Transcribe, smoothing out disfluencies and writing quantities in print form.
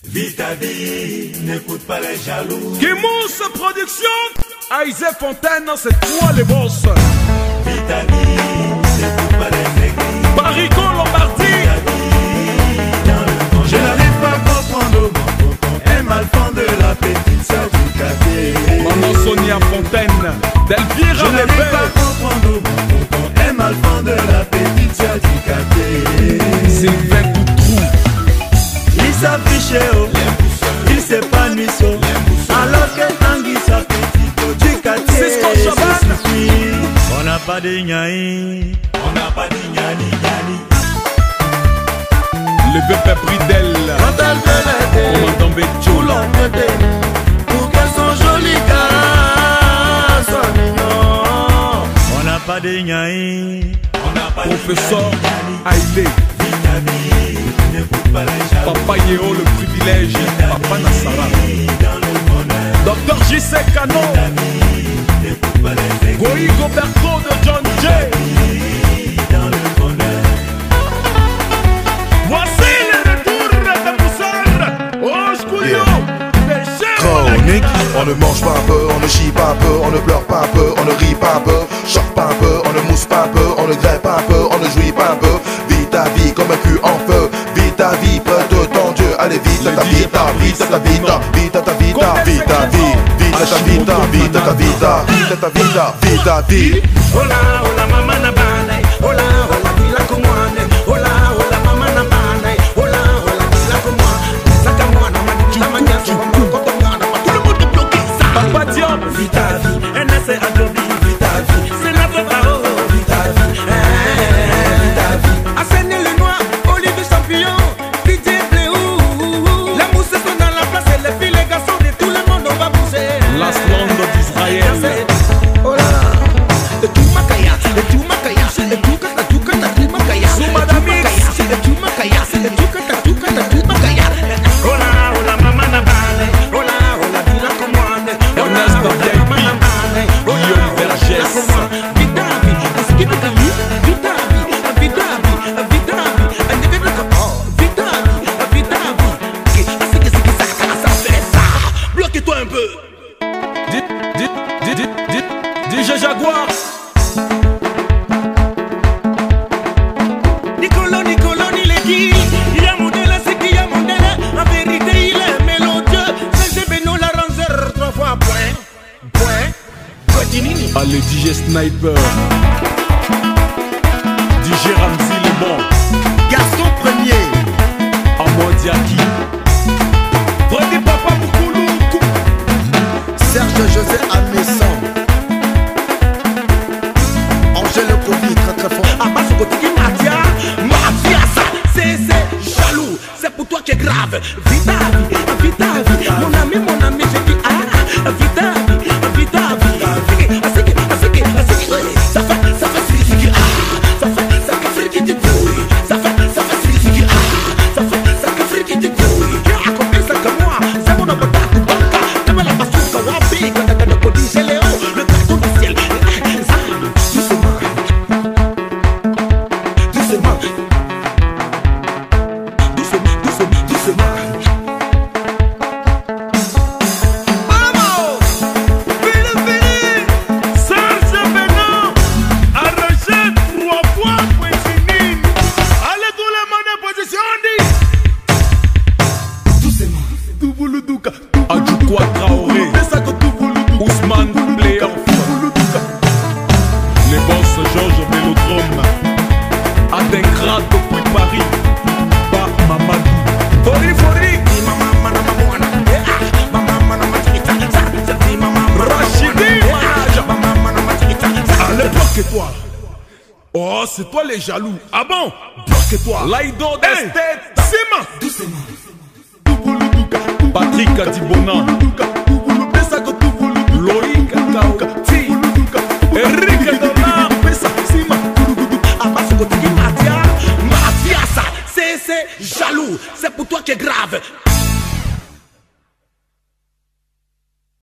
Vis ta vie, n'écoute pas les jaloux. Kimous Production, Aïsé Fontaine, c'est toi les boss. Vis ta vie, n'écoute pas les aigris. Barico Lombardie. Je n'arrive pas à comprendre mon tonton est mal fan de la petite sœur du quartier. Maman Sonia Fontaine, Delphire. Je n'arrive pas à comprendre mon tonton est mal fan de la petite sœur du quartier. Sylvain Coutrou. Il s'affiche haut, il s'épanouit haut, alors que Tanguy s'appelle du quartier. C'est ce qu'on Chabanne. On n'a pas de gnani, on n'a pas de gnani gnani. Le bébé Bridel. Quand elle veut l'aider, Commandant Béthiou. tout l'emmède, pour qu'elles sont jolies car sont mignons. On n'a pas de gnani, on n'a pas de Professeur gnani. Aïlé. Papa Yéo, le privilège. Papa Nassara. Docteur J.C. Cano. Goï Goberto de John Jay. Voici le retour de Moussard. Oh, Schkoulio. Chronique, on ne mange pas un peu, on ne chie pas un peu, on ne pleure pas un peu, on ne rit pas un peu, choque pas un peu, on ne mousse pas un peu, on ne grève pas un peu, on ne jouit pas un peu. Vis ta vie comme un cul en feu, vis ta vie près de ton Dieu. Allez vite ta vita, vite ta vita, vite ta vita, vite ta vie, vite ta vita, vite ta vita, vite ta vita, vite ta vie. Hola, hola, mama na banai. Hola, hola, bila kumwane. Hola, hola, mama na banai. Hola, hola, bila kumwane. Saka mwana madina manyaso makoto mwana. Tout le monde est bloqué ça. Papa Diop. Vis ta vie, NSA Adobe, vis ta vie. C'est la vraie parole, vis ta vie. Vis ta vie. Asséné le noir, Olivier Champion. DJ Pléou. La mousse sont dans la place et les filles, les garçons de tout le monde on va bouger. Las Landes d'Israël. Hola. Et tout makaya, et tout makaya, et tout kata, tout kata, tout makaya. Soumadamix. Et tout makaya, et tout kata, tout kata, tout makaya. Hola, hola, mama na bane. Hola, hola, bila komwane. Ernest Babiaï, Guillaume Vergès. Vidavi, skibidavi, vidavi, vidavi, vidavi, vidavi, vidavi. Ça fait ça. Bloque-toi un peu. DJ Jaguar. Nicolo, il est dit. Il y a modèle, c'est qu'il y a modèle. En vérité, il est mélodieux. C'est Beno l'arrangeur, 3 fois point. Continue. Allez, DJ Sniper. DJ Ramzi le bon. Garçon premier. Amodiaki. Freddy Papa Moukoulou. Serge José Amesson. Angèle Kovi, très très fort. Abbas Kotiki Mafia, ça, c'est jaloux. C'est pour toi qui est grave. Vita vie, mon ami, j'ai dit ah, vita vie. Ça fait friki, ah, ça fait friki de couille. Ça fait friki, ah, ça fait friki de couille. À côté ça que moi, c'est mon abota, banca. Comme la basouka, wabi, quand t'as de podi, c'est Léo, le carton du ciel. Doucement. Vamos! Fini! Serge Beno. Arrachez 3 fois pour finir. Allez tout le monde en position, dit. Doucement. Touboulou-douka. Adjoukwa Traoré. Ousmane Playoff. Les boss Georges Vélodrome. Adenkrat depuis Paris. Par Mamadou. Fori. Rachidi Manage. Allez, bloque-toi. Oh, c'est toi les jaloux. Ah bon? Bloque-toi. Laïdo d'Estet. Sima. Patrick Adibona. Loïc Kakao.